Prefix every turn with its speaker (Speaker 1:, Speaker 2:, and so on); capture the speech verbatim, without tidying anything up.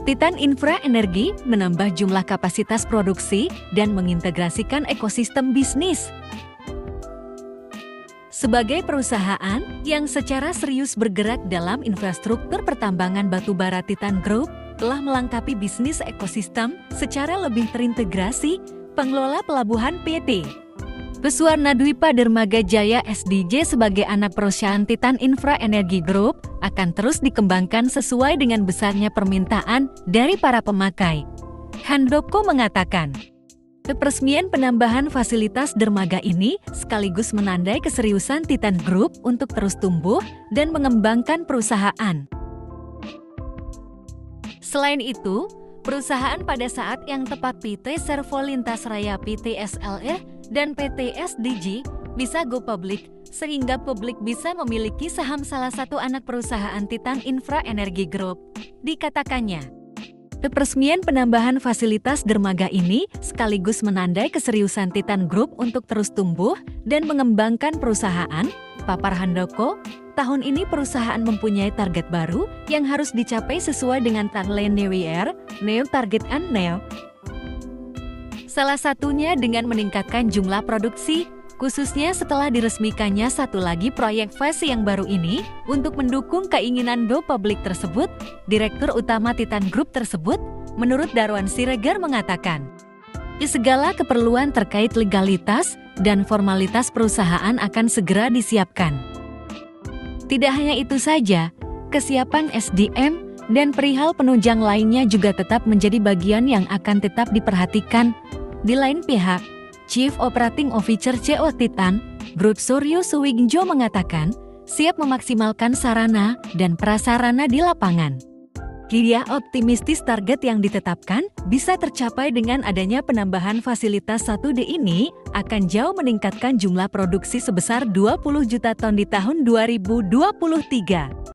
Speaker 1: Titan Infra Energi menambah jumlah kapasitas produksi dan mengintegrasikan ekosistem bisnis. Sebagai perusahaan yang secara serius bergerak dalam infrastruktur pertambangan batubara, Titan Group telah melengkapi bisnis ekosistem secara lebih terintegrasi. Pengelola pelabuhan P T Pesuwarna Dwipa Dermaga Jaya S D J sebagai anak perusahaan Titan Infra Energi Group akan terus dikembangkan sesuai dengan besarnya permintaan dari para pemakai. Handoko mengatakan, peresmian penambahan fasilitas dermaga ini sekaligus menandai keseriusan Titan Group untuk terus tumbuh dan mengembangkan perusahaan. Selain itu, perusahaan pada saat yang tepat P T Servo Lintas Raya P T S L R dan P T S D J bisa go public, sehingga publik bisa memiliki saham salah satu anak perusahaan Titan Infra Energi Group. Dikatakannya, peresmian penambahan fasilitas dermaga ini sekaligus menandai keseriusan Titan Group untuk terus tumbuh dan mengembangkan perusahaan. Papar Handoko, tahun ini perusahaan mempunyai target baru yang harus dicapai sesuai dengan tagline New Year, New Target and New. Salah satunya dengan meningkatkan jumlah produksi, khususnya setelah diresmikannya satu lagi proyek fase yang baru ini. Untuk mendukung keinginan go public tersebut, Direktur Utama Titan Group tersebut, menurut Darwan Siregar mengatakan, segala keperluan terkait legalitas dan formalitas perusahaan akan segera disiapkan. Tidak hanya itu saja, kesiapan S D M dan perihal penunjang lainnya juga tetap menjadi bagian yang akan tetap diperhatikan. Di lain pihak, Chief Operating Officer C O Titan Group Suryo Suwingjo mengatakan siap memaksimalkan sarana dan prasarana di lapangan. Dia optimistis target yang ditetapkan bisa tercapai dengan adanya penambahan fasilitas satu D ini akan jauh meningkatkan jumlah produksi sebesar dua puluh juta ton di tahun dua ribu dua puluh tiga.